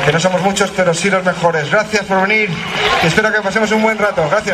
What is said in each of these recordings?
que no somos muchos, pero sí los mejores. Gracias por venir y espero que pasemos un buen rato. Gracias.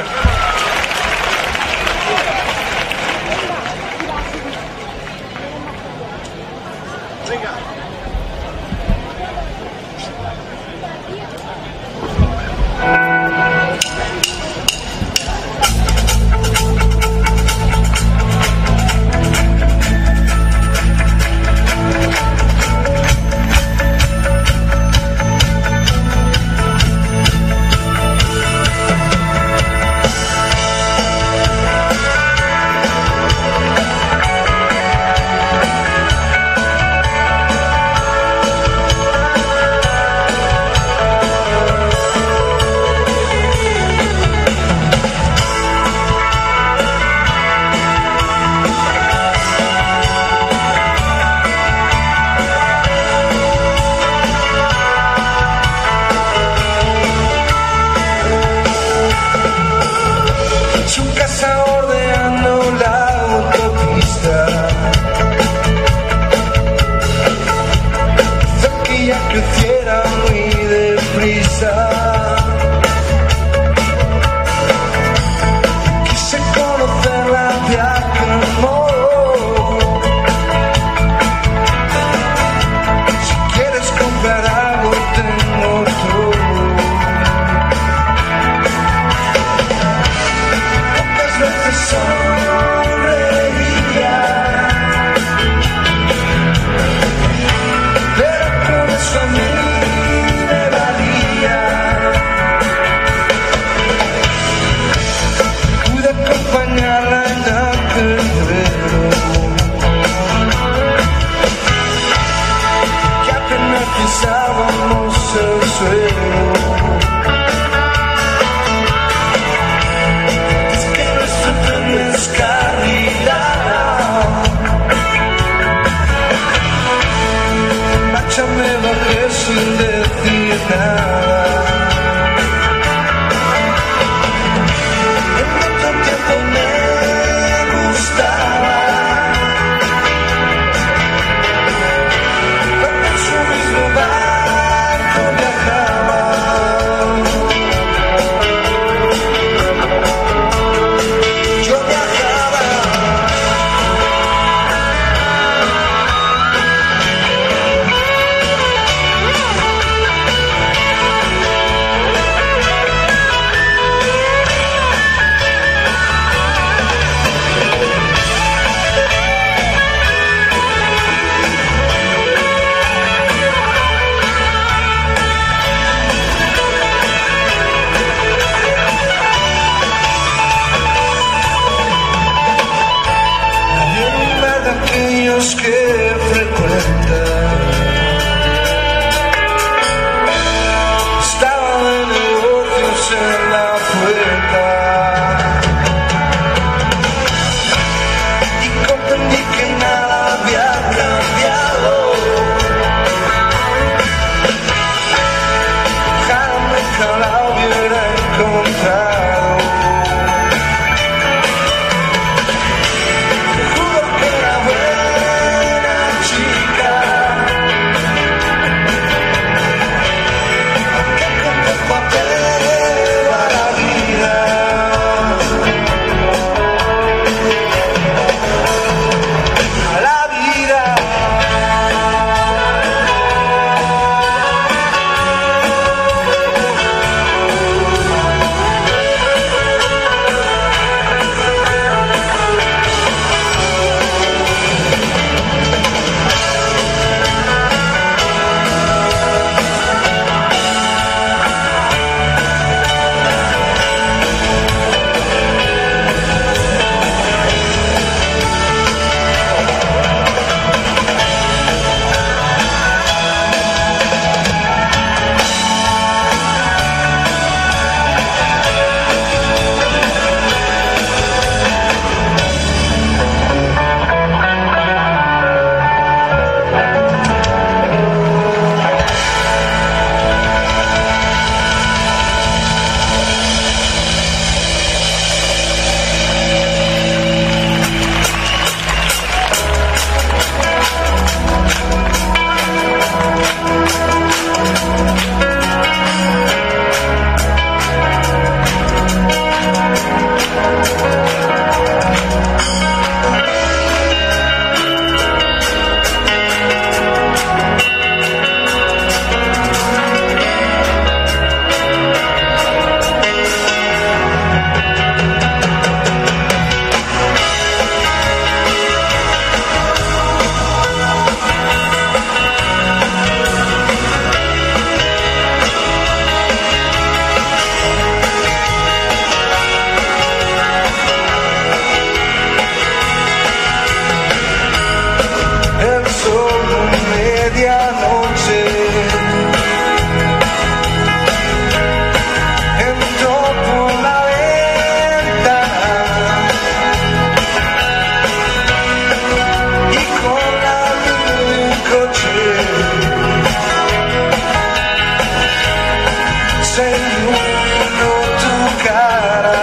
se iluminó tu cara.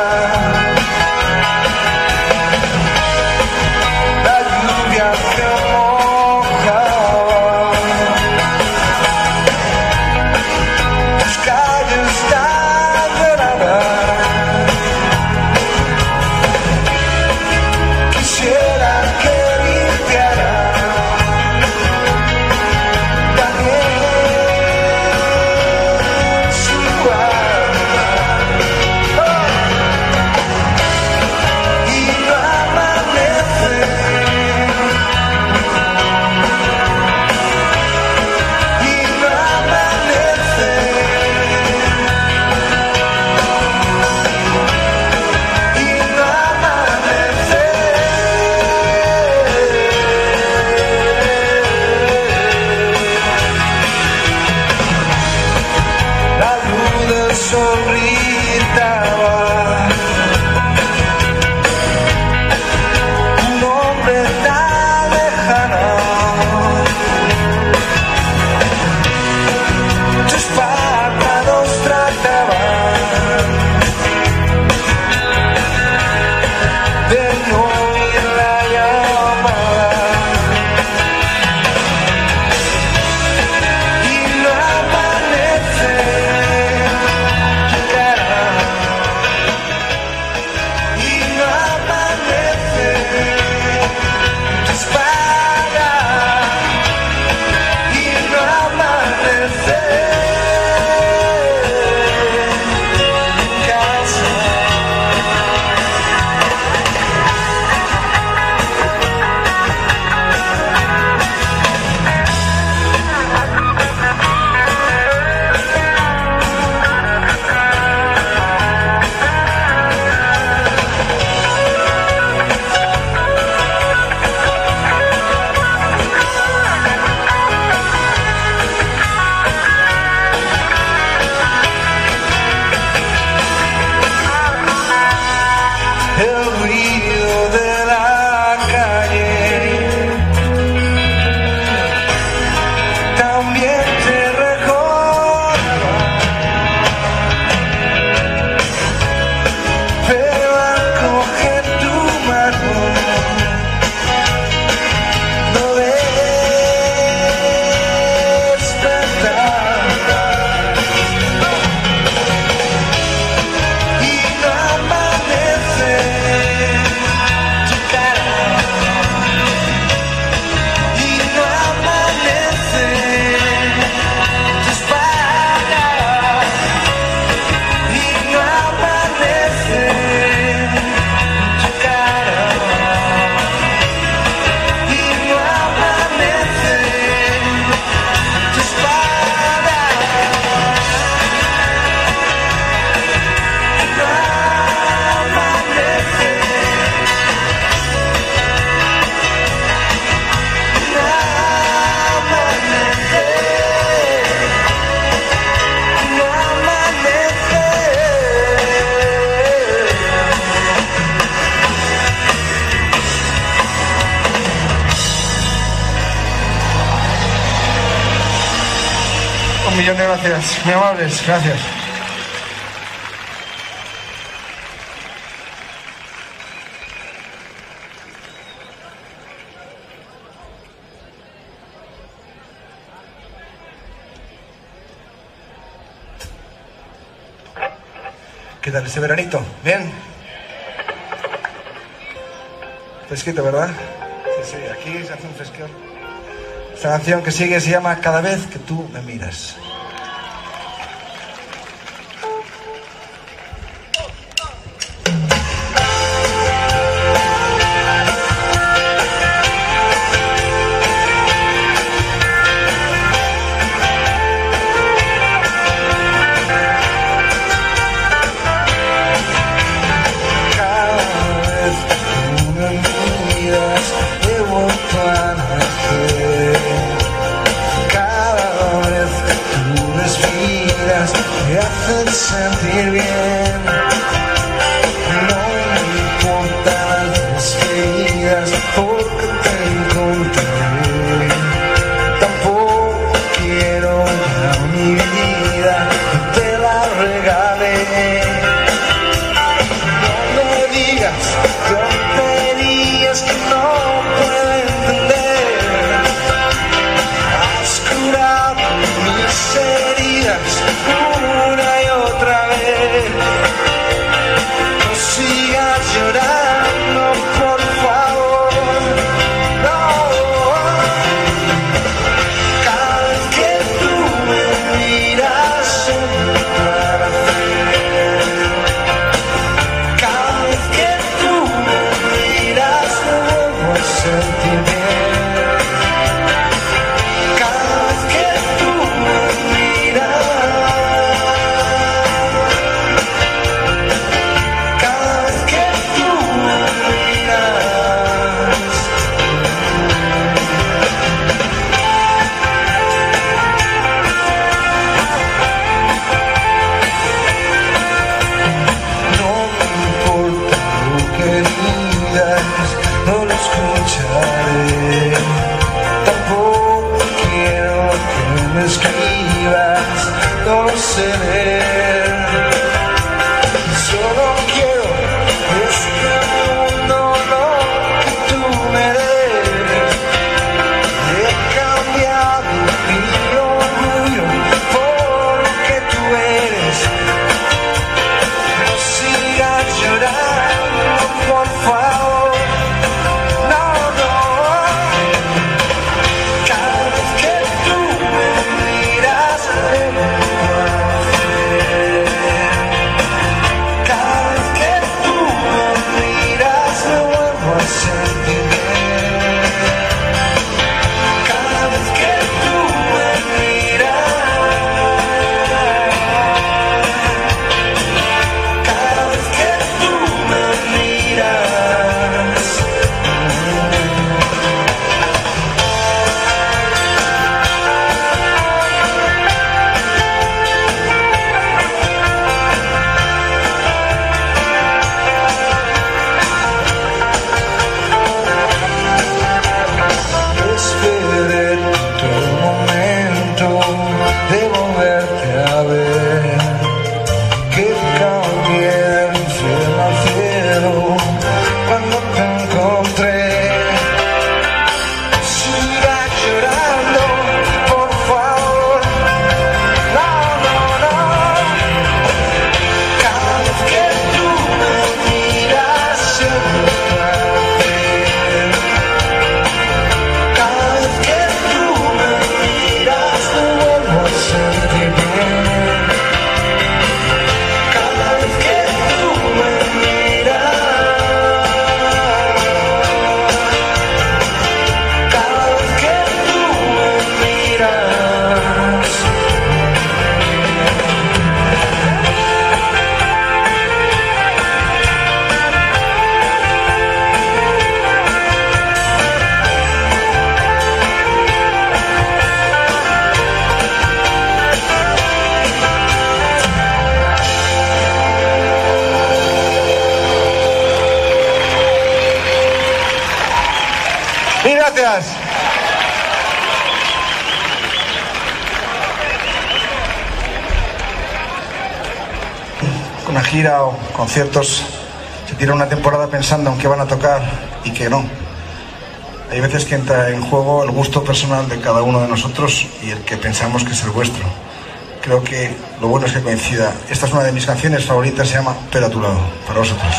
La lluvia te mojaba, tus calles están lloradas. Quisiera que limpiara Un millón de gracias, muy amables, gracias. ¿Qué tal ese veranito? ¿Bien? Fresquito, ¿verdad? Sí, aquí se hace un fresqueo. Esta canción que sigue se llama Cada vez que tú me miras. Me hacen sentir bien, no me importan las heridas porque te encontré. Tampoco quiero ya mi vida de la heridas una y otra vez. No sigas llorando, por favor, no. Cada vez que tú me miras en mi parecer, cada vez que tú me miras me vuelvo a sentir bien. No lo escucharé, tampoco quiero que me escribas, no lo sé leer. Solo quiero este mundo lo que tú me des. He cambiado mi orgullo por lo que tú eres. No sigas llorando, por favor. De volverte a ver, que cambié del infierno al cielo cuando te encontré. Siga llorando, por favor, no, no, no. Cada vez que tú me miras en mi parecer, cada vez que tú me miras me vuelvo a sentir bien. Cada vez que tú me miras, cada vez que tú me miras. ¡Mil gracias! Una gira o conciertos se tira una temporada pensando en qué van a tocar y que no. Hay veces que entra en juego el gusto personal de cada uno de nosotros y el que pensamos que es el vuestro. Creo que lo bueno es que coincida. Esta es una de mis canciones favoritas, se llama Pero a tu lado, para vosotros.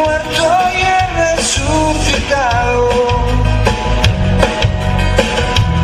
Muerto y resucitado,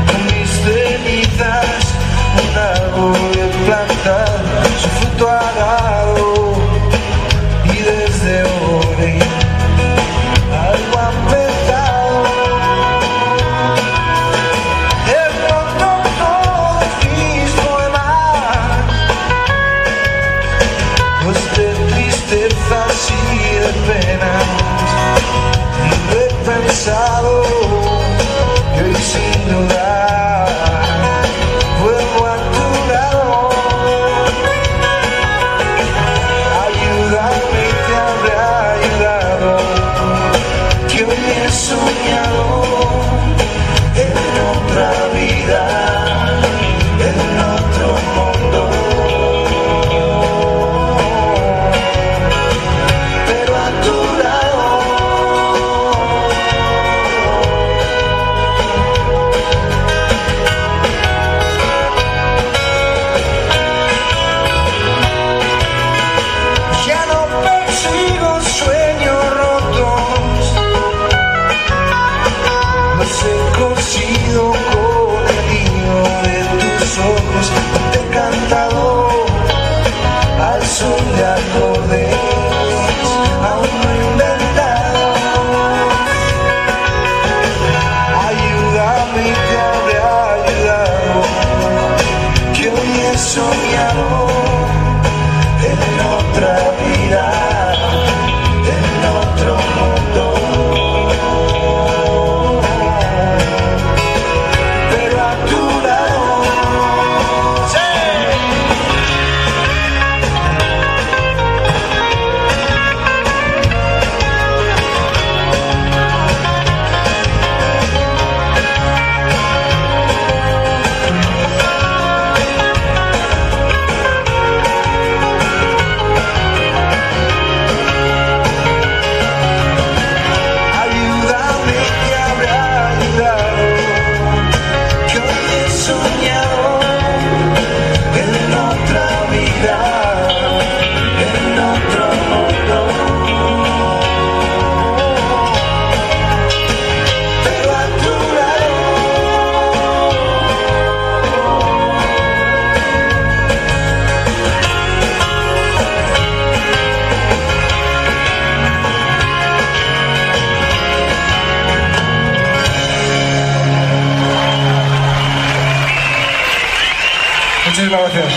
gracias.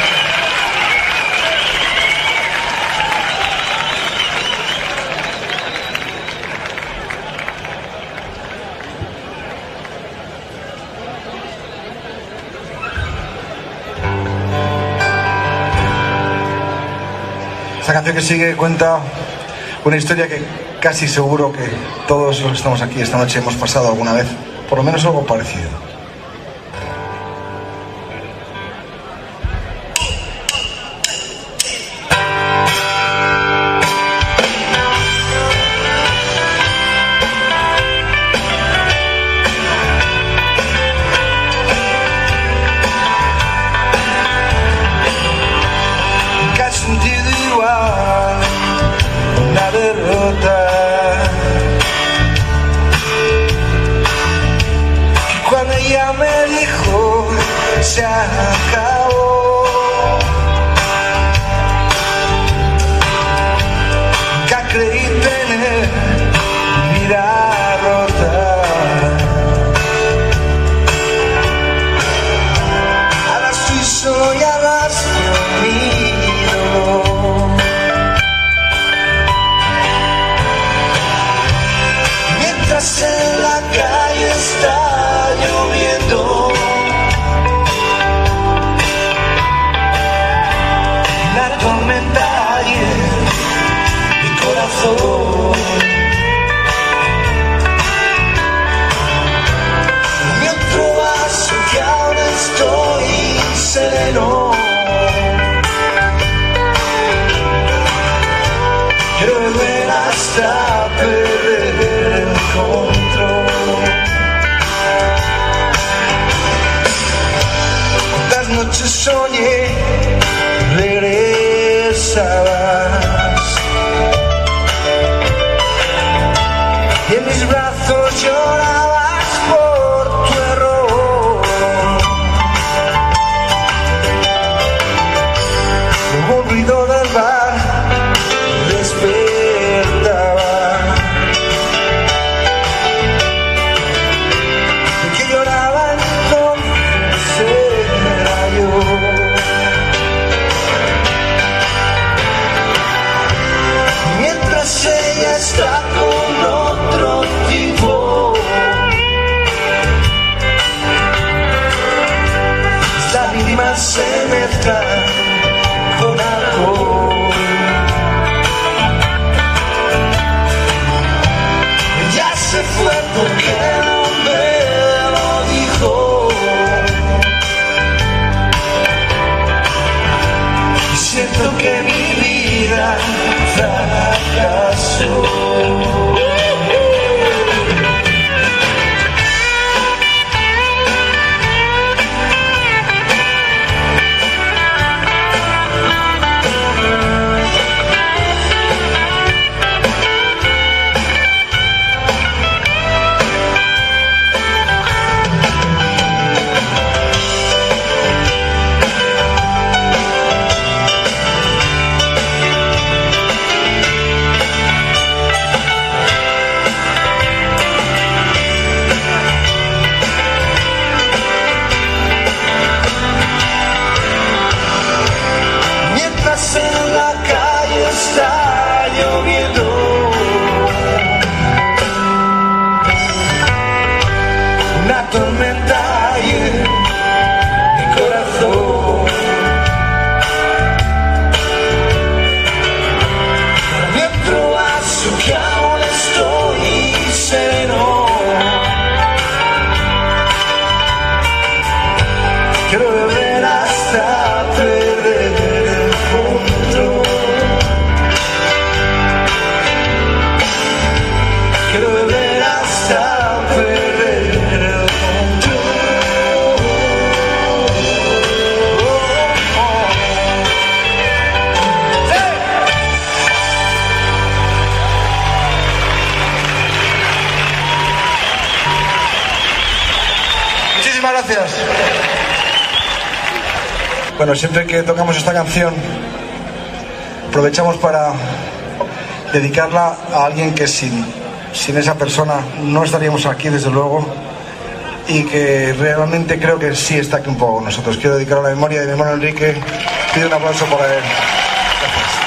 Esta canción que sigue cuenta una historia que casi seguro que todos los que estamos aquí esta noche hemos pasado alguna vez, por lo menos algo parecido. Se acabó, que creí tener vida rota. Ahora estoy solo y arrastro mi dolor. Mientras en la calle está lloviendo, tormenta y mi corazón. Mi otro vaso que ahora estoy sereno. Quiero beber hasta perder el control. Cuántas noches soñé regresabas y en mis brazos llorabas por tu error. Como un ruido del bar despertaba, el que lloraba entonces era yo. Ella está con otro tipo, las lágrimas se mezclan con alcohol. Ella se fue porque no me lo dijo, y siento que mi vida fracasó. En la calle está lloviendo, una tormenta y mi corazón. Mi otro vaso que aún estoy sereno. Quiero beber hasta perder el control. Quiero beber hasta perder el control. ¡Hey! Muchísimas gracias. Bueno, siempre que tocamos esta canción aprovechamos para dedicarla a alguien que sin esa persona no estaríamos aquí, desde luego, y que realmente creo que sí está aquí un poco con nosotros. Quiero dedicar a la memoria de mi hermano Enrique. Pido un aplauso para él. Gracias.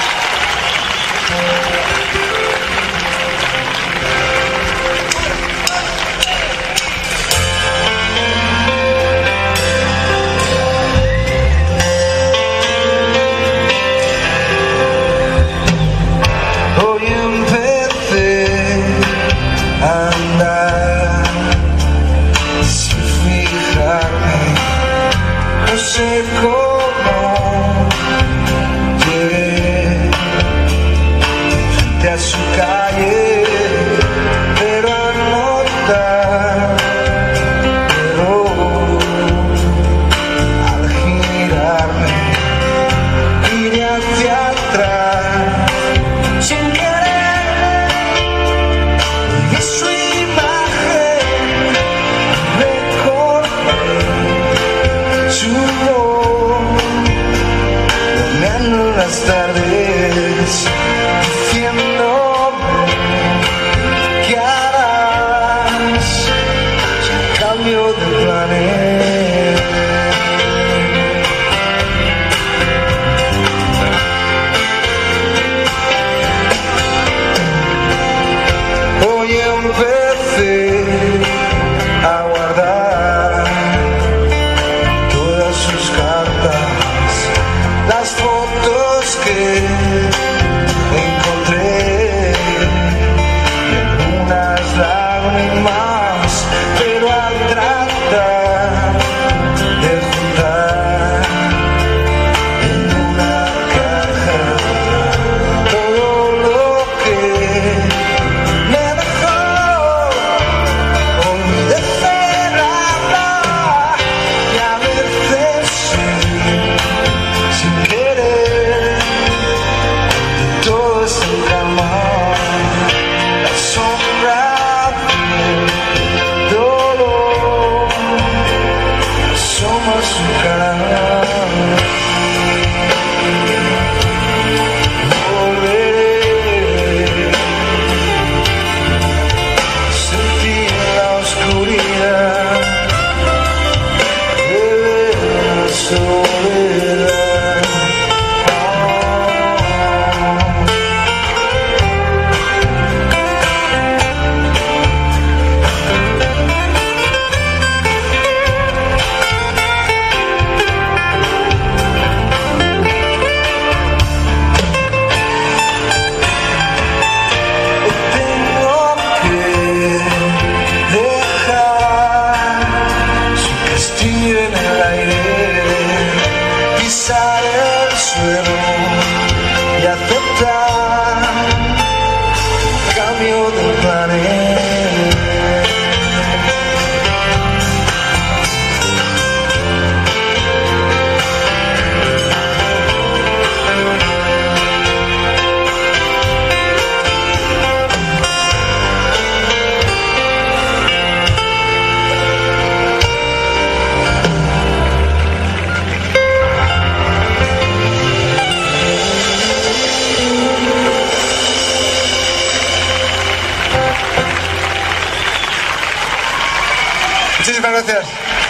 Muchísimas gracias.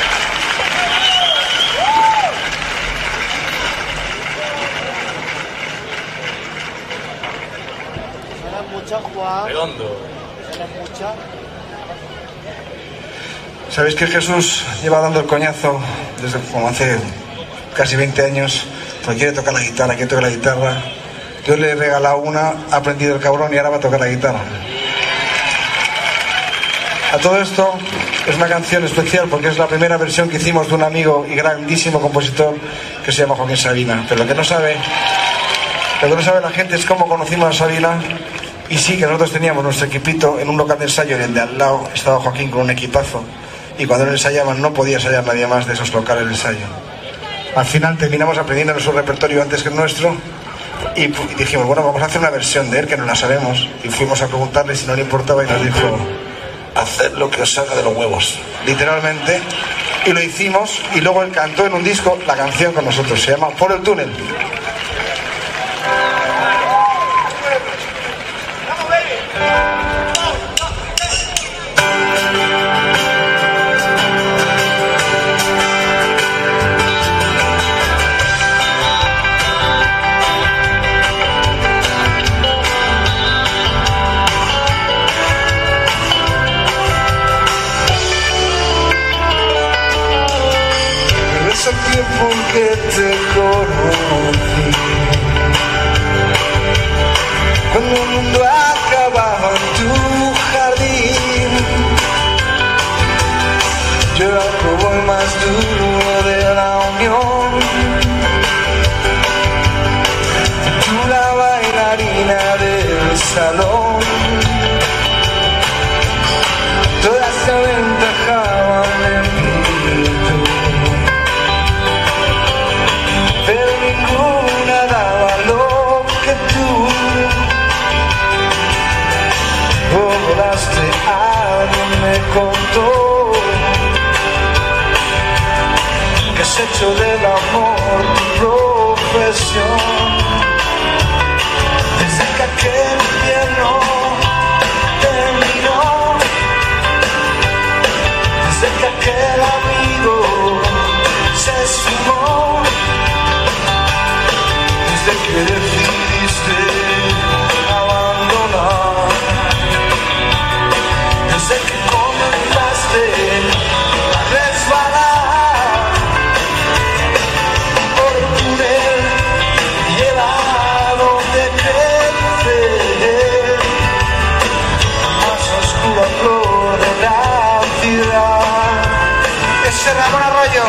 Redondo. Sabéis que Jesús lleva dando el coñazo desde como hace casi 20 años, porque quiere tocar la guitarra, quiere tocar la guitarra. Yo le he regalado una, ha aprendido el cabrón y ahora va a tocar la guitarra. A todo esto es una canción especial porque es la primera versión que hicimos de un amigo y grandísimo compositor que se llama Joaquín Sabina. Pero lo que no sabe la gente es cómo conocimos a Sabina. Y sí, que nosotros teníamos nuestro equipito en un local de ensayo, en el de al lado estaba Joaquín con un equipazo, y cuando él ensayaba no podía ensayar nadie más de esos locales de ensayo. Al final terminamos aprendiendo su repertorio antes que el nuestro y dijimos, bueno, vamos a hacer una versión de él que no la sabemos, y fuimos a preguntarle si no le importaba y nos dijo, haced lo que os salga de los huevos, literalmente, y lo hicimos. Y luego él cantó en un disco la canción con nosotros, se llama Por el túnel. que te conocí, cuando el mundo acababa en tu jardín. Yo era el cowboy más duro de la unión, tú la bailarina del salón. Todas se aventajaban en mi virtud, pero ninguna daba lo que tú. Volaste, alguien me contó que has hecho del amor tu profesión. Desde que aquel invierno terminó, desde que aquel amigo se sumó, desde que decidiste abandonar, desde que comenzaste a resbalar por el túnel llevado de crecer, más oscura flor de la ciudad. Ese Ramón Arroyo.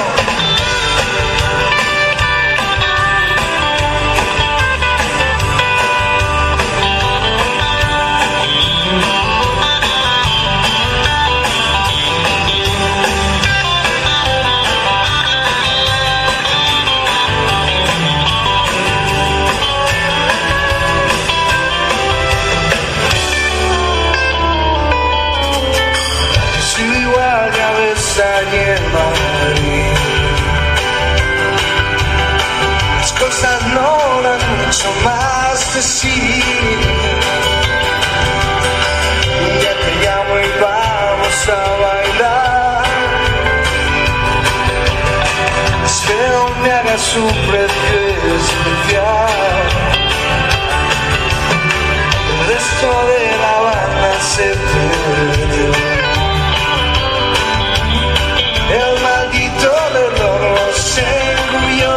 Allí en Madrid las cosas no dan mucho más de sí. Un día te llamo y vamos a bailar, espero me hagas un precio especial. El resto de la banda se perdió, el maldito reloj los engulló.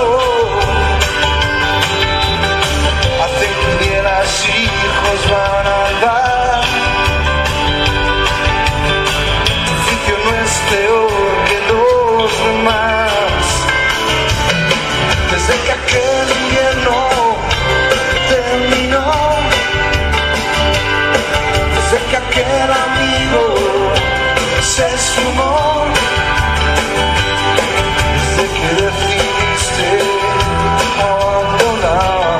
Hacen que hubieras hijos van al bar, tu oficio no es peor que los demás. Desde que aquel invierno terminó, desde que aquel amigo se sumó, desde que decidiste abandonar,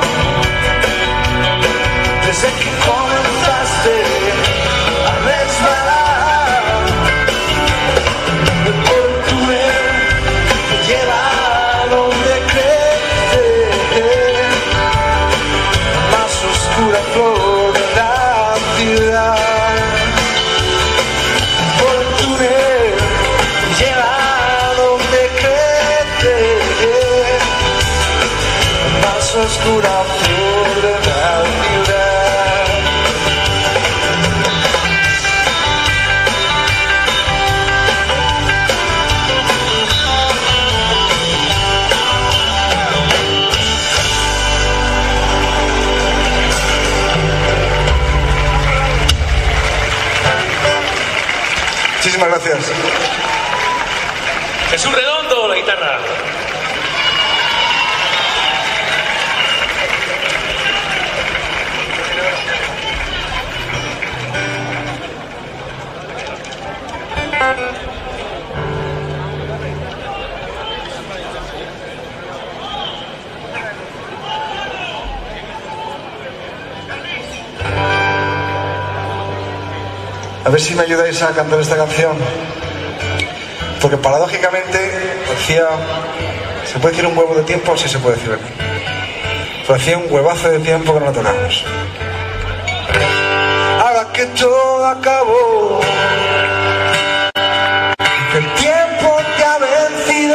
desde que comenzaste a resbalar por el túnel que lleva a donde crecer, más oscura flor de la ciudad. Por el túnel que lleva más oscura flor de la ciudad. Muchísimas gracias. Jesús Redondo, la guitarra. A ver si me ayudáis a cantar esta canción, porque paradójicamente hacía, ¿se puede decir un huevo de tiempo? Sí se puede decir, pero hacía un huevazo de tiempo que no la tocamos. Ahora que todo acabó, que el tiempo te ha vencido,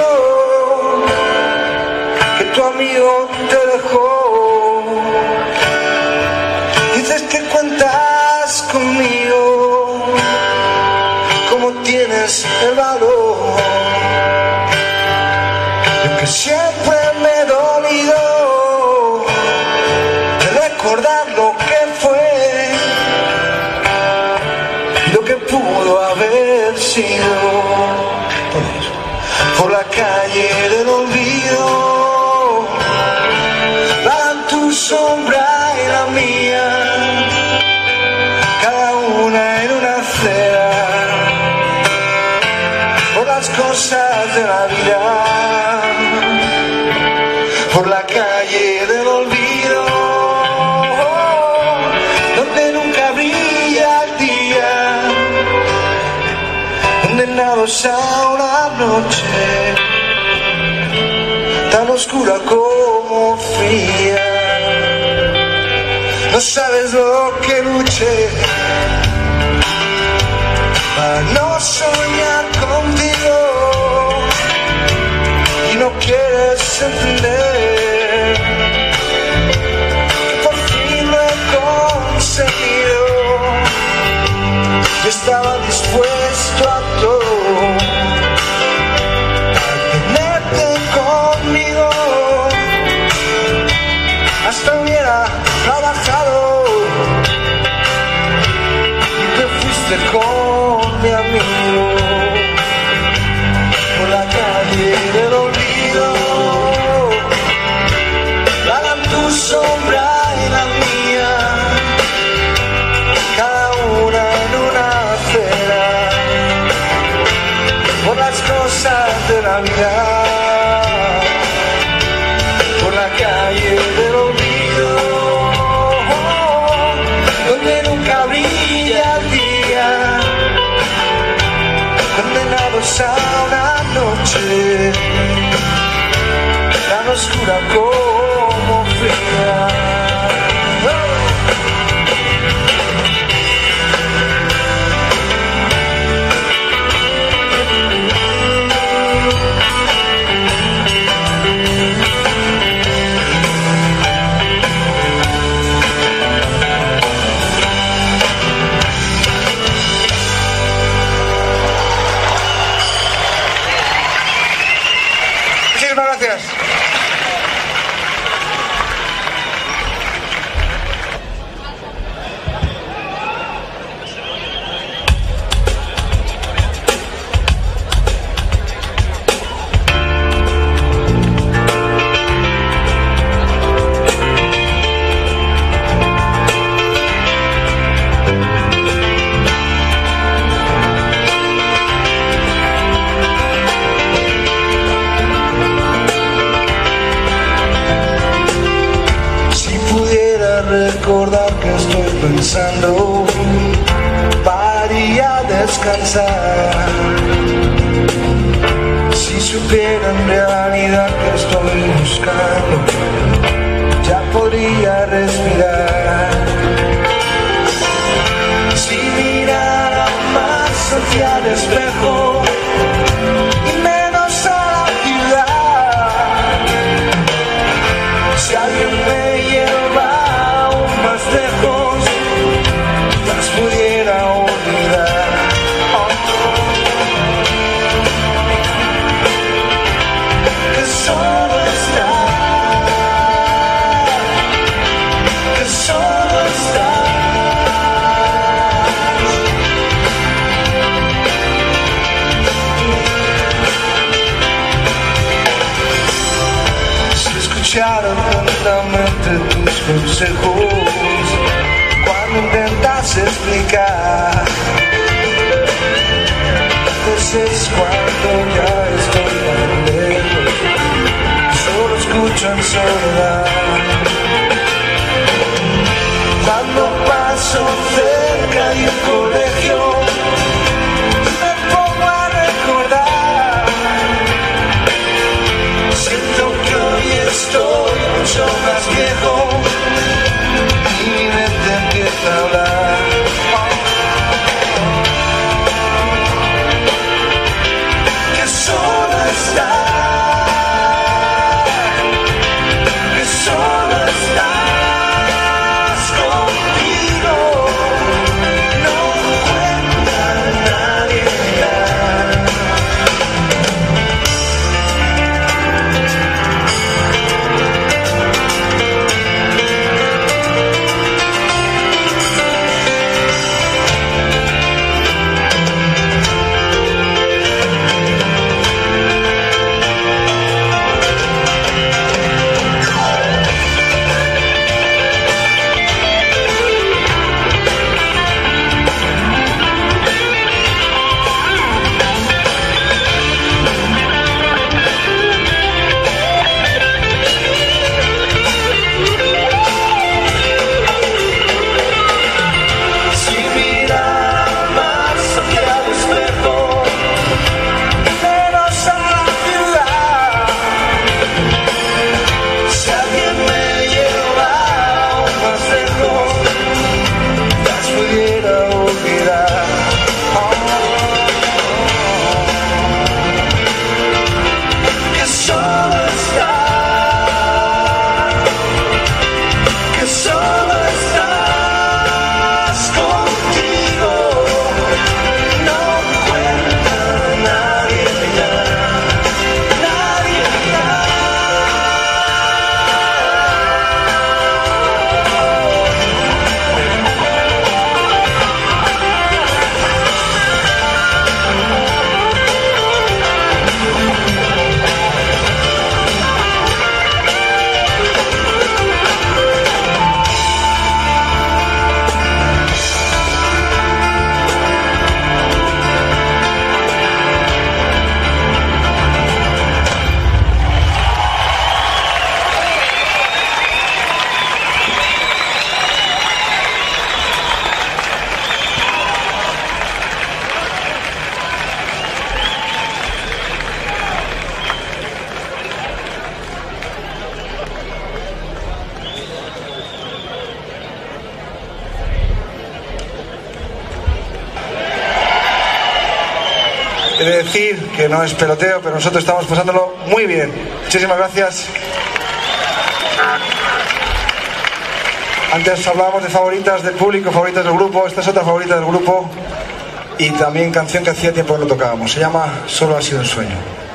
que tu amigo te dejó, dices que cuentas conmigo, como tienes el valor de que siempre ido por la calle del olvido, van tu sombra y la mía, cada una en una acera, por las cosas de la vida, por la calle del olvido, donde nunca brilla el día, condenados a una noche tan oscura como fría. No sabes lo que luché para no soñar contigo, y no quieres entender que por fin lo he conseguido. Yo estaba dispuesto a todo para tenerte conmigo, hasta hubiera trabajado, y te fuiste con mi amigo por la calle del olvido, vagan tu sombra y la mía, cada una en una acera, por las cosas de la vida, por la calle del olvido, donde nunca brilla el día, condenados a una noche tan oscura como fría. Muchísimas gracias. Recordar que estoy pensando para ir a descansar. Si supiera en realidad que estoy buscando, ya podría respirar. Si mirara más hacia el espejo y menos a la ciudad, si alguien me lleva más lejos, las pudiera olvidar. Que solo está, que solo está. Si escuchara atentamente tus consejos cuando intentas explicar, entonces cuando ya estoy tan lejos, solo escucho en soledad. Cuando paso cerca de un colegio, me pongo a recordar. Siento que hoy estoy mucho más viejo y mi mente empieza a hablar. Que solo está, que solo He de decir que no es peloteo, pero nosotros estamos pasándolo muy bien. Muchísimas gracias. Antes hablábamos de favoritas del público, favoritas del grupo. Esta es otra favorita del grupo y también canción que hacía tiempo que no tocábamos. Se llama Solo ha sido un sueño.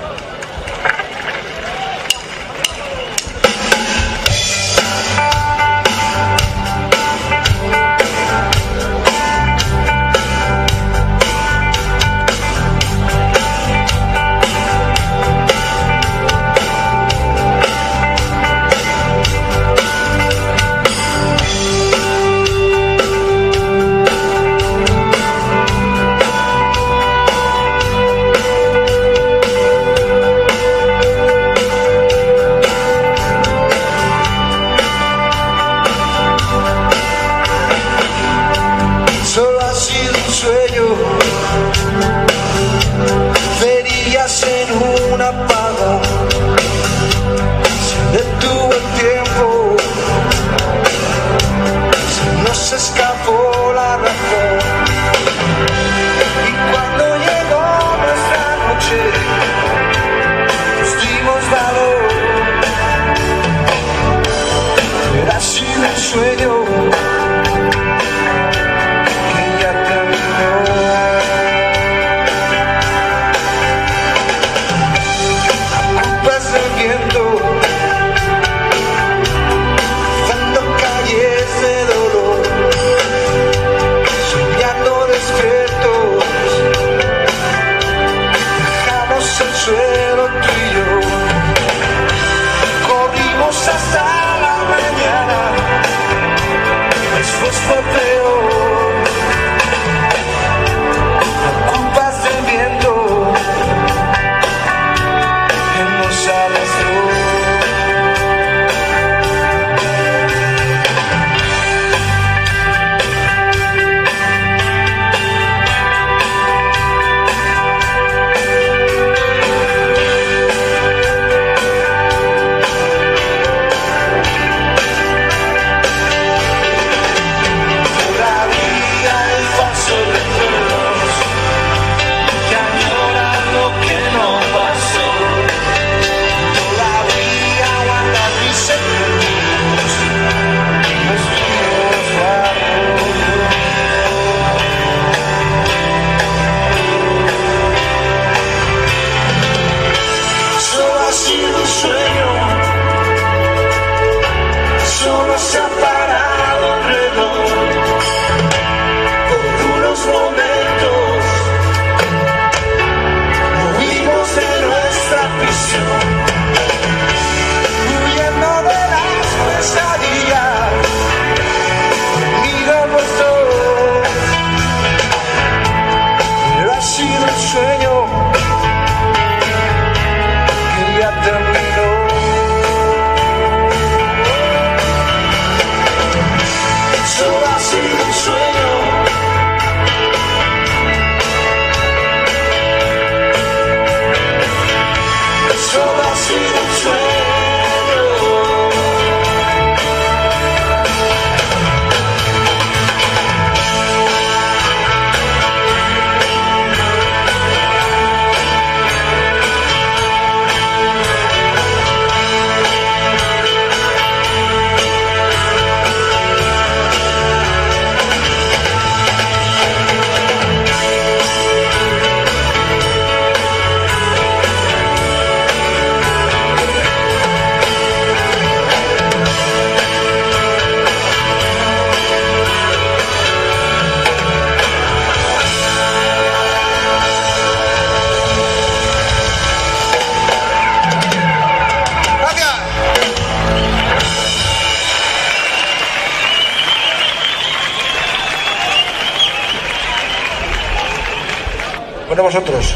Bueno, vosotros.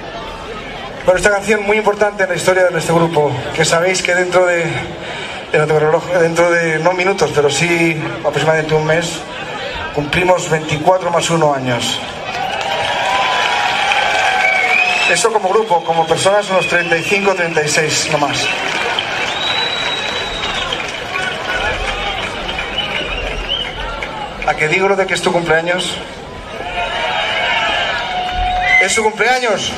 Bueno, esta canción muy importante en la historia de nuestro grupo, que sabéis que dentro de no minutos, pero sí aproximadamente un mes, cumplimos 24 más 1 años. Eso como grupo, como personas unos 35, 36, no más. ¿A qué digo lo de que es tu cumpleaños? ¿Es su cumpleaños?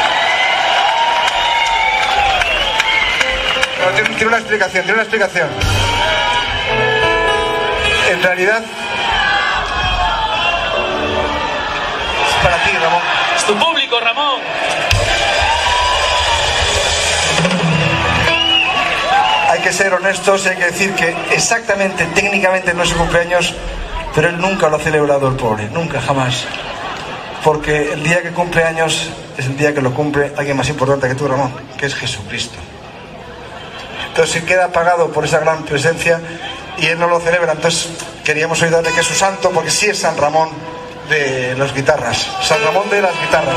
No, tiene una explicación, En realidad... Es para ti, Ramón. Es tu público, Ramón. Hay que ser honestos y hay que decir que exactamente, técnicamente no es su cumpleaños, pero él nunca lo ha celebrado, el pobre, nunca, jamás. Porque el día que cumple años es el día que lo cumple alguien más importante que tú, Ramón, que es Jesucristo. Entonces se queda apagado por esa gran presencia y él no lo celebra. Entonces queríamos hoy darle que es su santo, porque sí es San Ramón de las guitarras, San Ramón de las guitarras.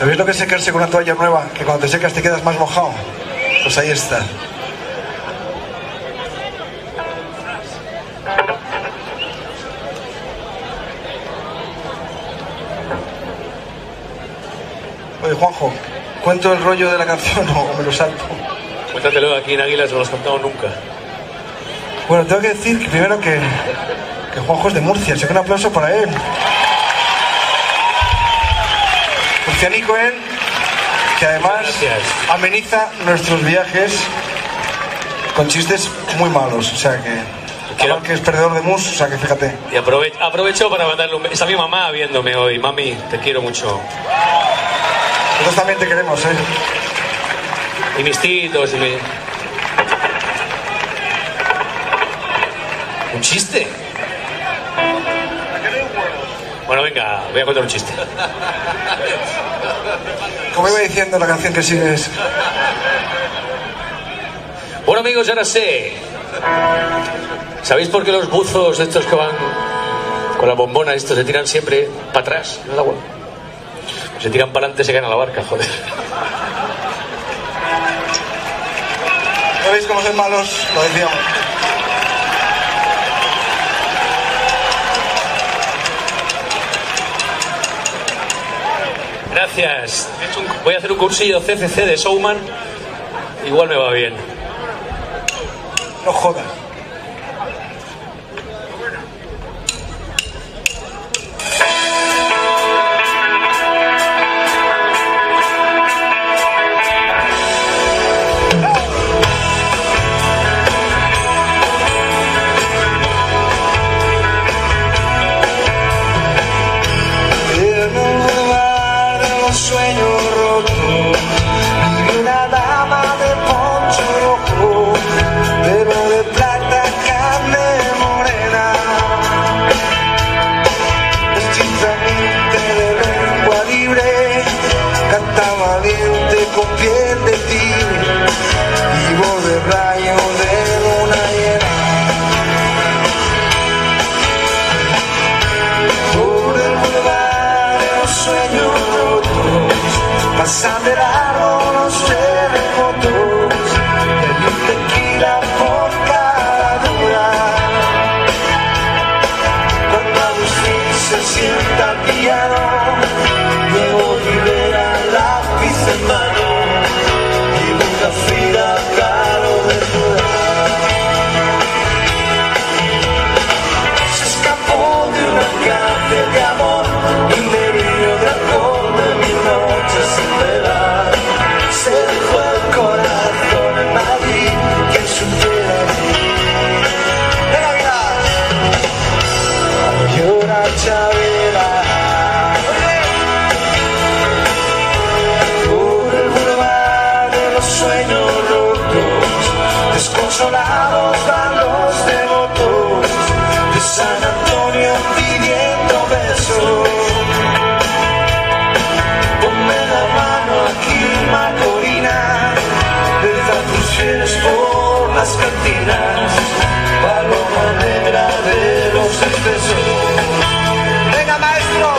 ¿Sabéis lo que es secarse con una toalla nueva? Que cuando te secas te quedas más mojado. Pues ahí está. Oye, Juanjo, ¿cuento el rollo de la canción o me lo salto? Cuéntatelo, aquí en Águilas no lo has contado nunca. Bueno, tengo que decir que primero que Juanjo es de Murcia, así que un aplauso para él. Murcianico él, que además ameniza nuestros viajes con chistes muy malos, o sea que es perdedor de mus, o sea que fíjate. Y aprovecho para mandarle un beso. Está mi mamá viéndome hoy. Mami, te quiero mucho. Nosotros también te queremos, ¿eh? Y mis titos y mi... ¿Un chiste? Bueno, venga, voy a contar un chiste. Como iba diciendo la canción que sigues. Bueno, amigos, ahora sé. ¿Sabéis por qué los buzos estos que van con la bombona, estos se tiran siempre para atrás en el agua? Se tiran para adelante, se gana la barca, joder. ¿No veis cómo son malos? Lo decíamos. Gracias. Voy a hacer un cursillo CCC de showman. Igual me va bien. No jodas. Con piel de tigre y voz de rayo de luna llena. Por el boulevard de los sueños rotos pasan de largo los terremotos y hay un tequila por cada duda. Cuando Agustín se sienta al piano, Diego Rivera lápiz en mano. Frida Kahlo de Judá se escapó de una cárcel de amor y un delirio de alcohol de mil noches sin velar. Se dejó el corazón en Madrid, quien supiera de llora Chavela. Sueños rotos, desconsolados van los devotos de San Antonio pidiendo besos. Ponme la mano aquí, Macorina, besa tus fieles por las cantinas, paloma negra de los excesos. ¡Venga, maestro!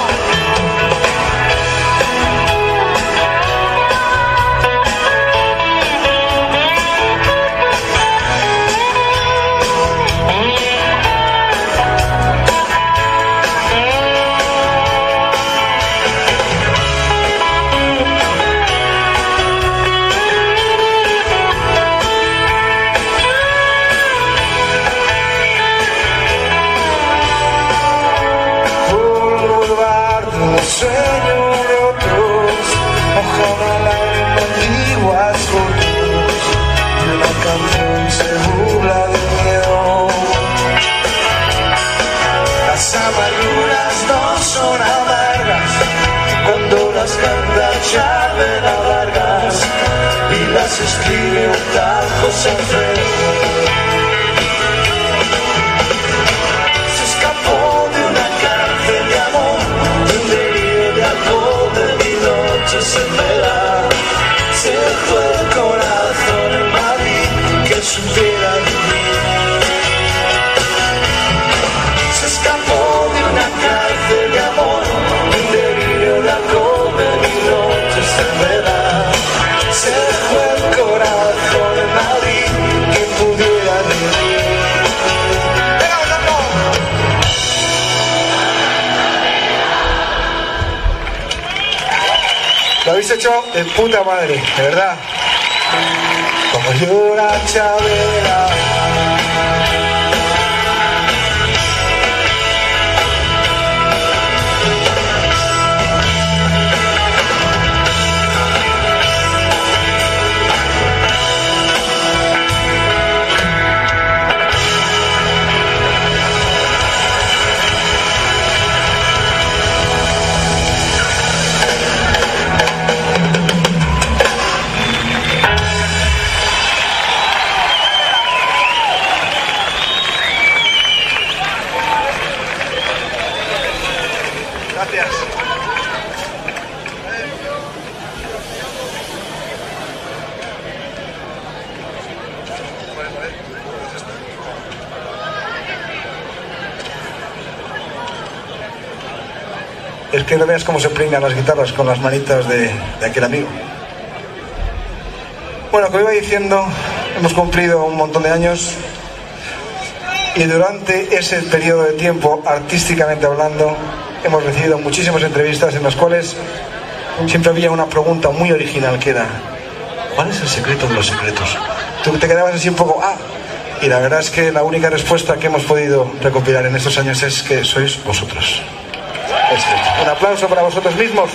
Sueños rotos, ojalá la antiguas fotos y una canción se burla del miedo. Las amarguras no son amargas cuando las canta Chavela Vargas y las escribe un tal José Alfredo. Se escapó de una cárcel de amor, de mil noches en vela. Se dejó el corazón en Madrid, que supiera vivir. Se escapó de una cárcel de amor, un delirio de alcohol de mil noches hecho de puta madre, de verdad. Como llora Chavela. Es que no veas cómo se pringan las guitarras con las manitas de aquel amigo. Bueno, como iba diciendo, hemos cumplido un montón de años y durante ese periodo de tiempo, artísticamente hablando, hemos recibido muchísimas entrevistas en las cuales siempre había una pregunta muy original que era: ¿cuál es el secreto de los secretos? Tú te quedabas así un poco, y la verdad es que la única respuesta que hemos podido recopilar en estos años es que sois vosotros. Un aplauso para vosotros mismos.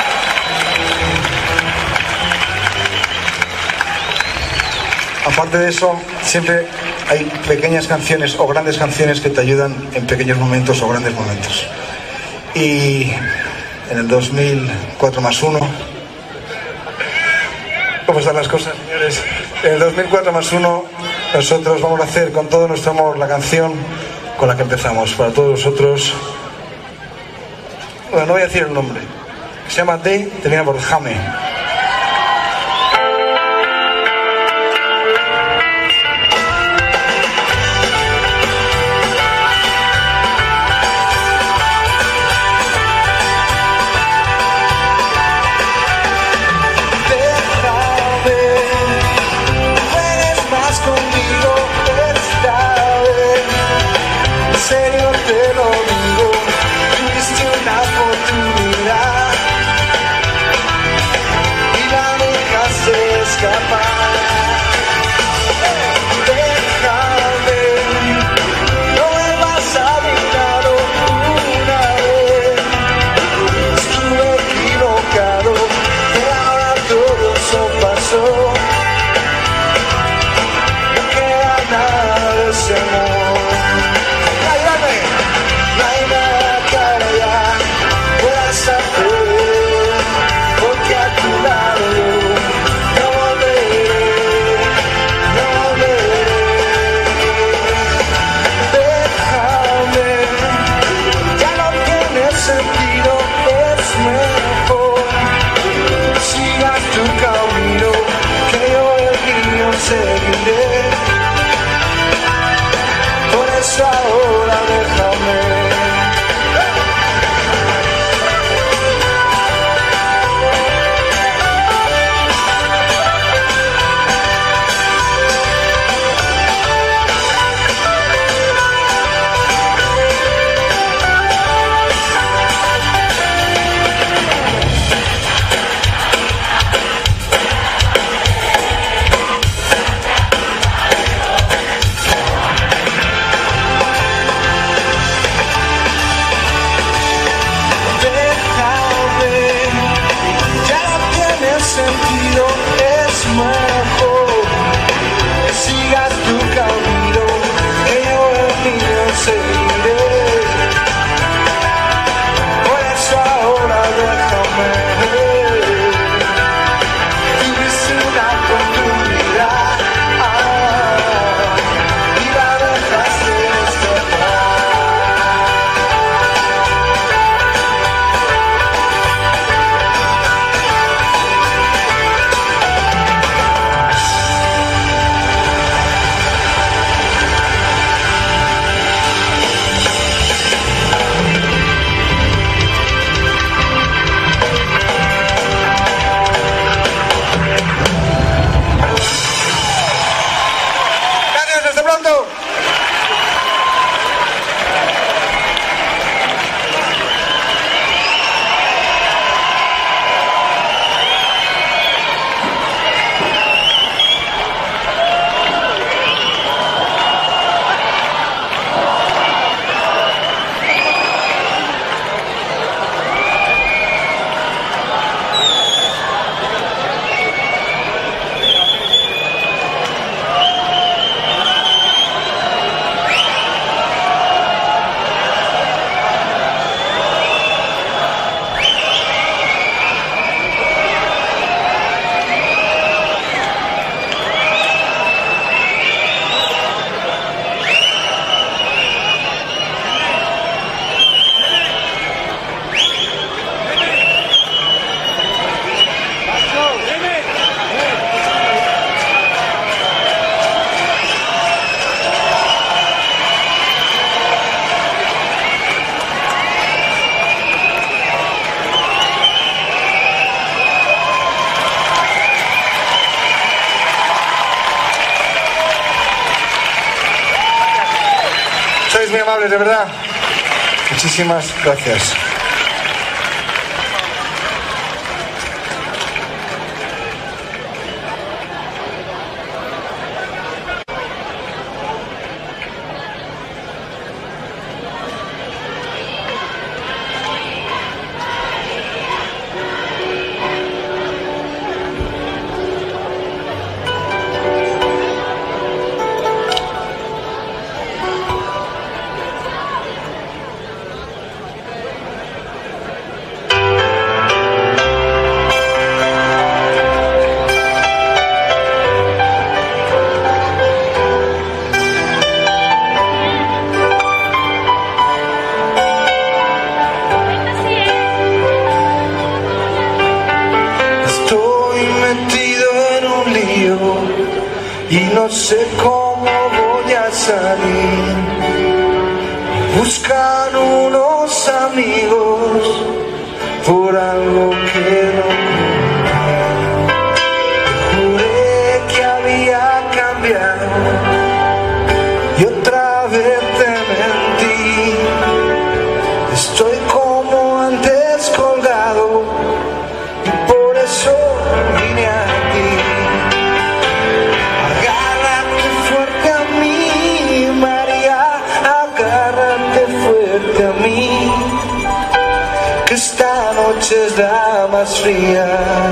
Aparte de eso, siempre hay pequeñas canciones o grandes canciones que te ayudan en pequeños momentos o grandes momentos. Y en el 2004 más 1, ¿cómo están las cosas, señores? En el 2004 más 1, nosotros vamos a hacer con todo nuestro amor la canción con la que empezamos. Para todos vosotros. Bueno, no voy a decir el nombre. Se llama D, termina por Jame. amables, de verdad. Muchísimas gracias. Y no sé cómo voy a salir. Buscan unos amigos por algo que no compré. Juré que había cambiado y otra vez te mentí. Estoy como antes colgado y por eso vine a ti. A mí, que esta noche es la más fría.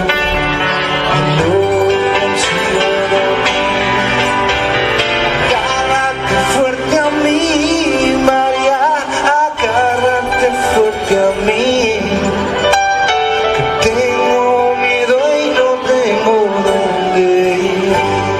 No consigo dormir. Agárrate fuerte a mí, María, agárrate fuerte a mí. Que tengo miedo y no tengo dónde ir.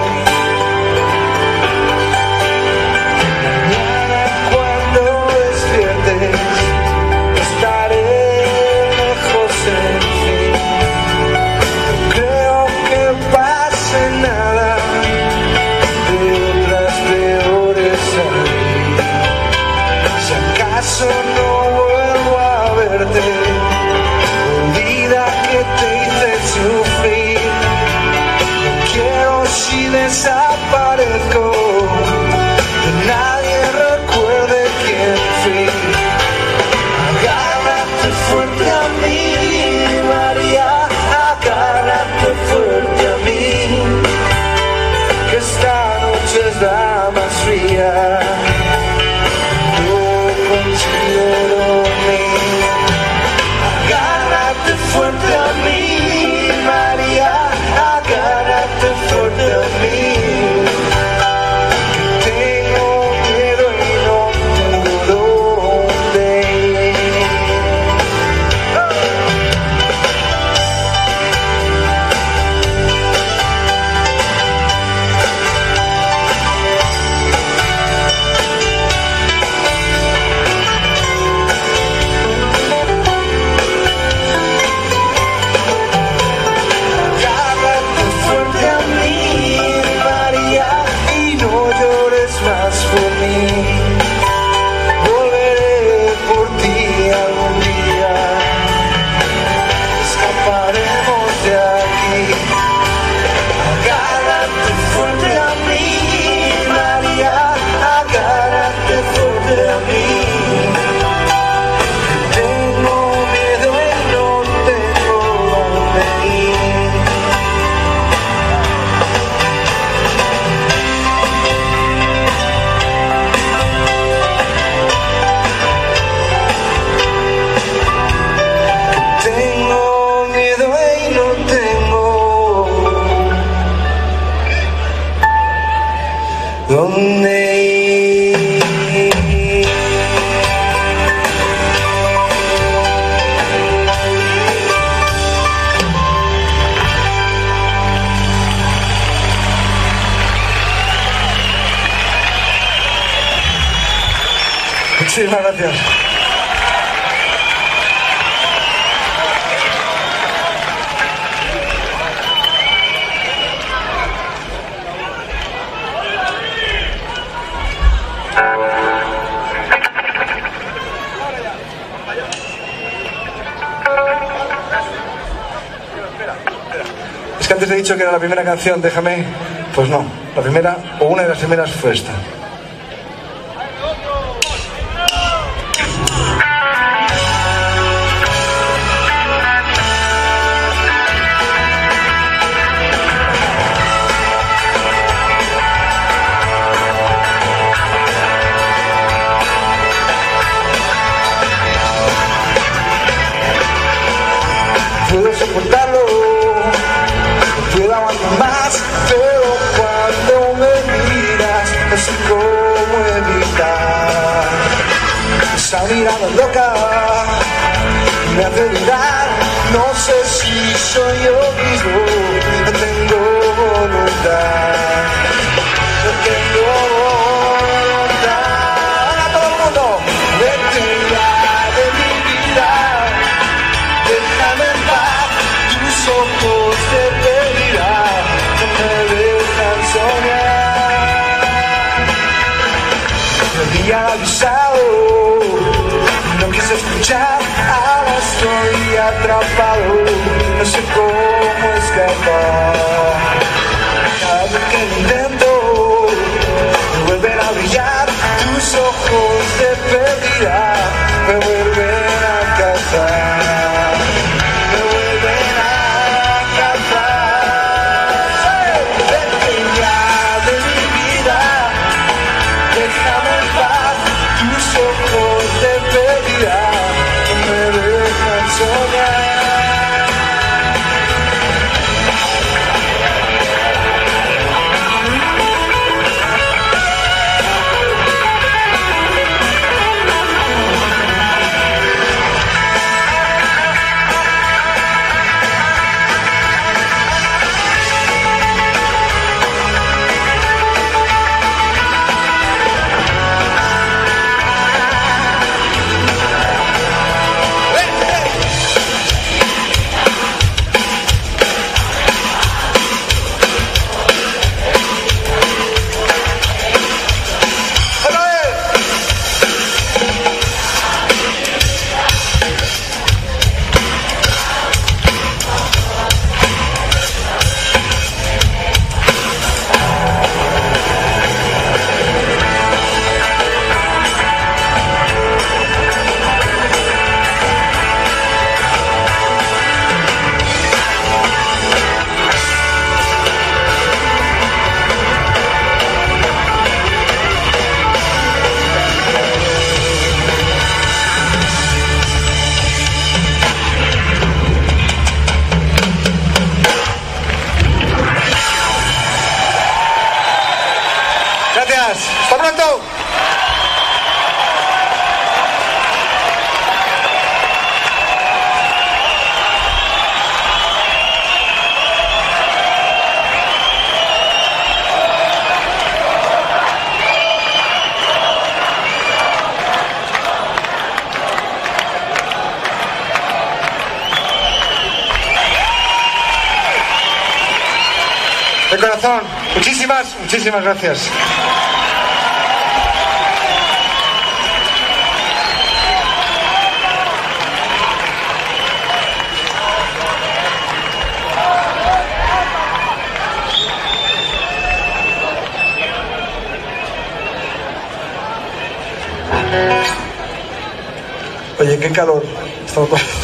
Mañana cuando despiertes estaré lejos en fin. No creo que pase nada de otras peores salir. Si acaso no vuelvo a verte, olvida que te hice sufrir. No quiero si desaparezco que nadie recuerde quién fui. Agárrate fuerte a mí, María, agárrate fuerte a mí, que esta noche es la más fría. No consigo dormir. Agárrate fuerte a mí, María, agárrate fuerte a mí. Tengo miedo y no tengo dónde ir. Agárrate fuerte a mí, María, y no llores más por mí. Volveré por ti algún día. Escaparemos de aquí. Agárrate fuerte a mí, María, agárrate fuerte a mí. Tengo miedo y no tengo dónde ir. Tengo miedo y no tengo dónde ir. Muchísimas gracias. Es que antes he dicho que era la primera canción, déjame. Pues no, la primera o una de las primeras fue esta. daba más, pero cuando me miras no sé cómo evitar esa mirada loca, me hace dudar. No sé si soy yo mismo, no tengo voluntad, no tengo voluntad. A todo el mundo, vete ya de mi vida, déjame en paz, tus ojos te pedirán, no me dejan soñar. Me había avisado, no quise escuchar, ahora estoy atrapado, no sé cómo escapar. Cada vez que lo intento, me vuelven a brillar, tus ojos de pérdida me vuelven a cazar, me vuelven a cazar. Vete ya de mi vida, déjame en paz, tus ojos de pérdida no me dejan soñar. Gracias, hasta pronto. De corazón, muchísimas gracias. Oye, qué calor. Estamos pasando.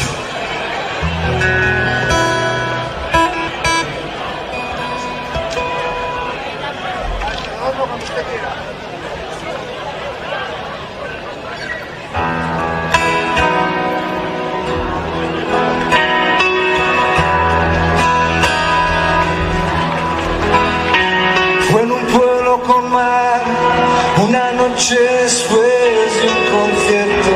Fue en un pueblo con mar, una noche después de un concierto.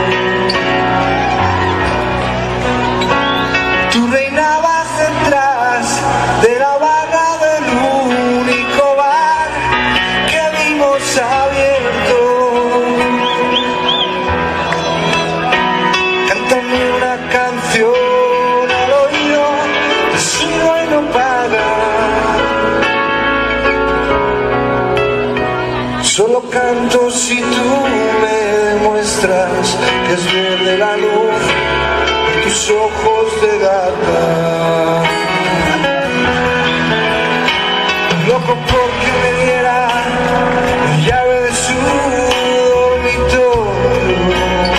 Tú reinabas detrás de la barra del único bar que vimos abierto. Cántame una canción al oído, te sigo y no pagas. Solo canto si tú me demuestras que es verde la luz de tus ojos de gata. Loco porque me diera la llave de su dormitorio.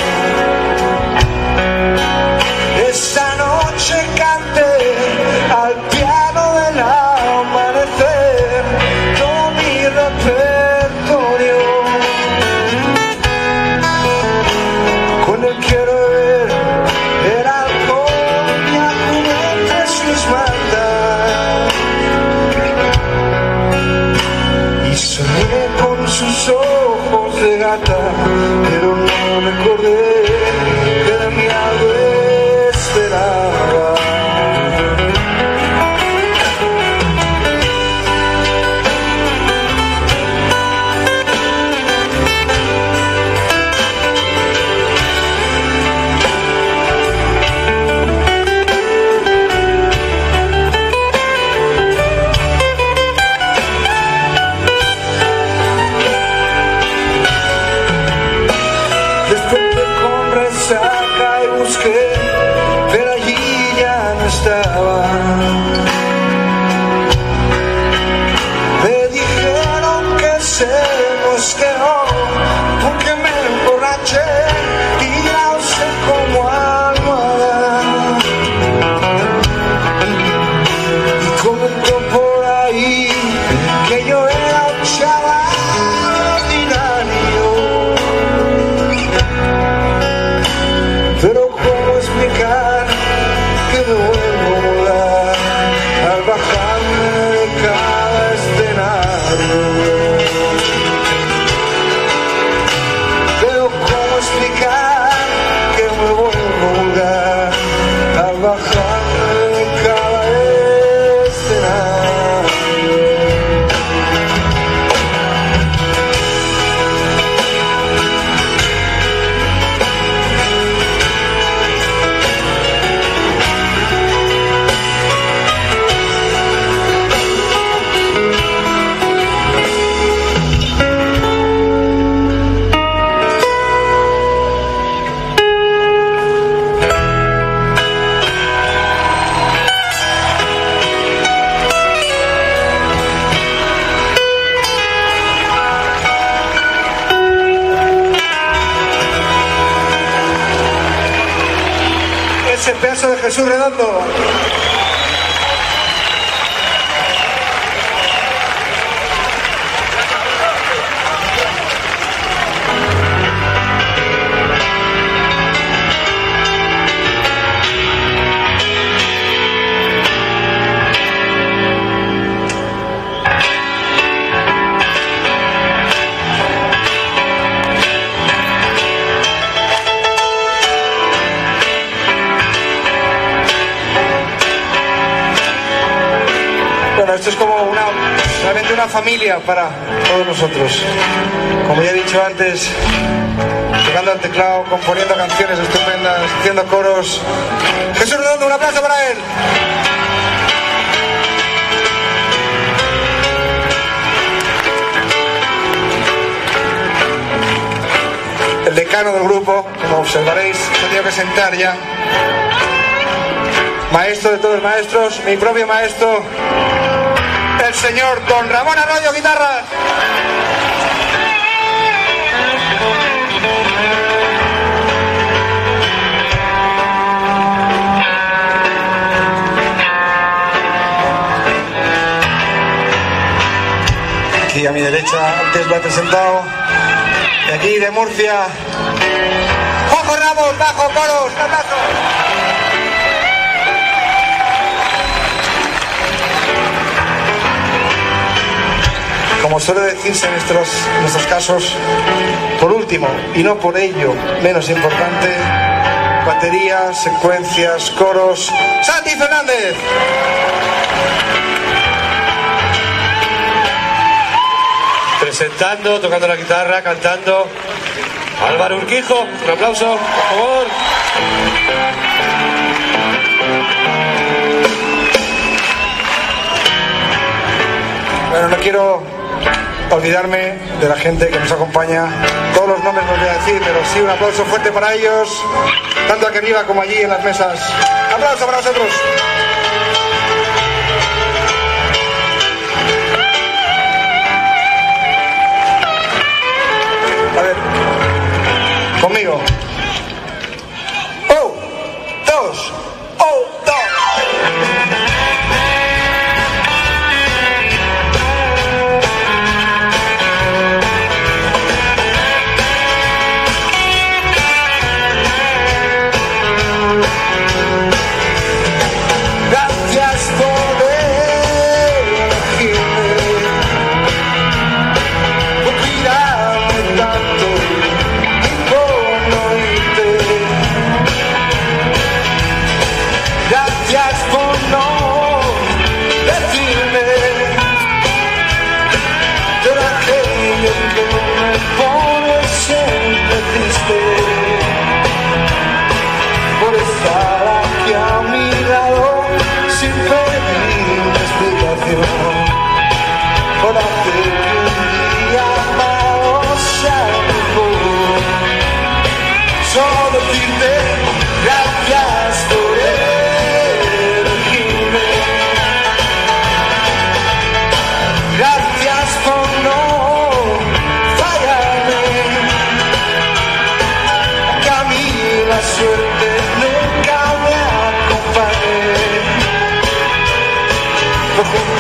Esa noche canté al piano del amanecer todo mi repertorio. Con el quiero beber el alcohol y acudir entre sus bandas. cuento por ahí que yo era un chaval ordinario. Pero ¿cómo explicar que me vuelvo a volar al bajarme de cada escenario? Pero ¿cómo explicar que me vuelvo a volar al bajarme de cada escenario? Ese pedazo de Jesús Redondo. Bueno, esto es como realmente una familia para todos nosotros. Como ya he dicho antes, tocando el teclado, componiendo canciones estupendas, haciendo coros. Jesús Redondo, un aplauso para él. El decano del grupo, como observaréis, se ha tenido que sentar ya. Maestro de todos los maestros, mi propio maestro, el señor Don Ramón Arroyo, guitarras. Aquí a mi derecha, antes lo he presentado, de aquí de Murcia, Juanjo Ramos, bajo, coros, abrazo. Como suele decirse en nuestros casos, por último, y no por ello menos importante, baterías, secuencias, coros, Santi Fernández. Presentando, tocando la guitarra, cantando, Álvaro Urquijo. Un aplauso, por favor. Bueno, no quiero olvidarme de la gente que nos acompaña. Todos los nombres no los voy a decir, pero sí un aplauso fuerte para ellos, tanto aquí arriba como allí en las mesas. Un aplauso para nosotros. A ver, conmigo. ¡Oh! ¡Dos! ¡Oh! ¡Dos!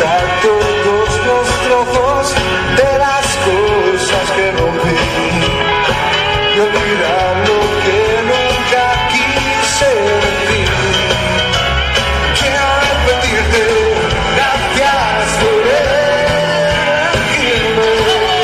juntar todos los trozos de las cosas que rompí y olvidar lo que nunca quise decir. Quiero repetirte gracias por elegirme.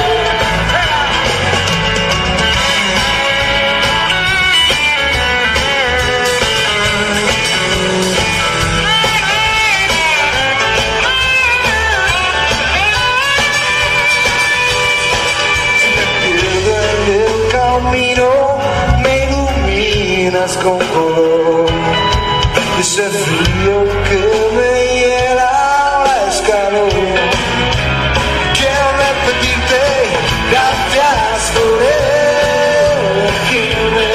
Me iluminas con color, ese frío que me hiela es calor. Quiero repetirte gracias por elegirme,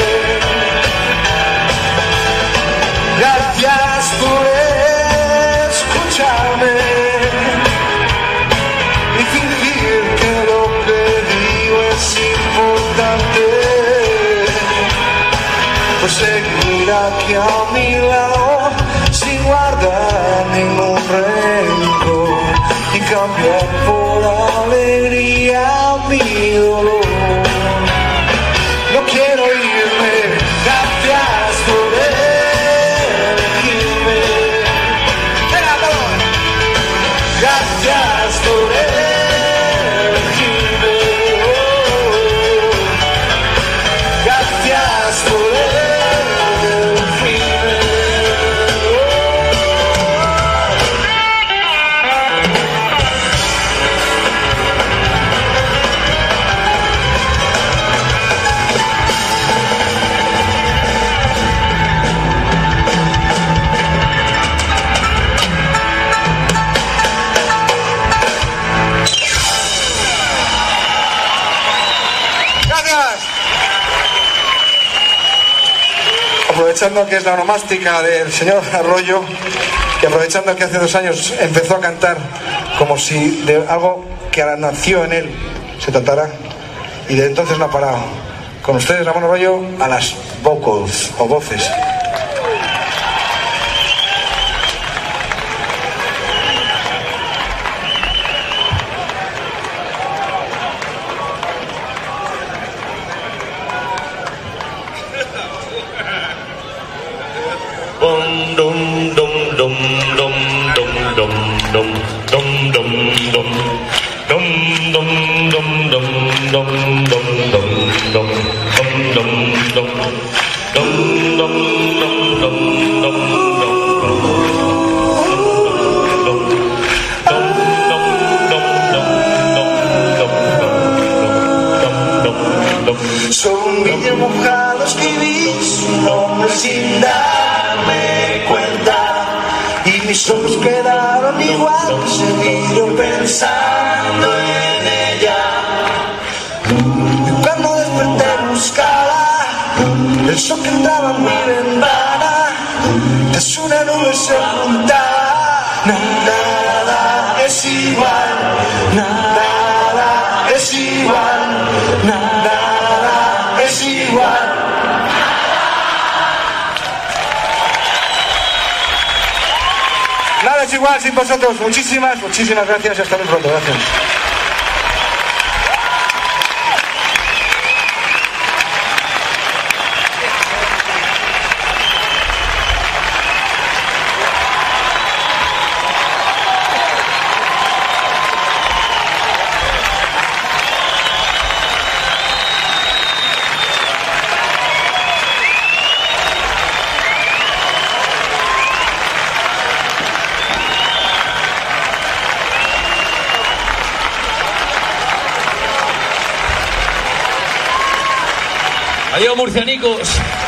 gracias por escucharme y fingir que lo que digo es importante. Por seguir aquí a mi lado sin guardar ningún rencor y cambiar por alegría mi dolor. No quiero irme, gracias por elegirme. Gracias por elegirme. Gracias por aprovechando que es la onomástica del señor Arroyo y aprovechando que hace 2 años empezó a cantar como si de algo que nació en él se tratara y de entonces no ha parado. Con ustedes Ramón Arroyo a las vocals o voces. Son vídeos mojados, escribí su nombre sin darme cuenta y mis ojos quedaron igual, seguido pensando en ella. Y cuando desperté buscaba el sol que entraba en mi ventana, tras una nube se juntaba. Nada es igual, nada es igual, nada es igual. Nada es igual sin vosotros. Muchísimas gracias y hasta muy pronto. Gracias. Adiós, murcianicos.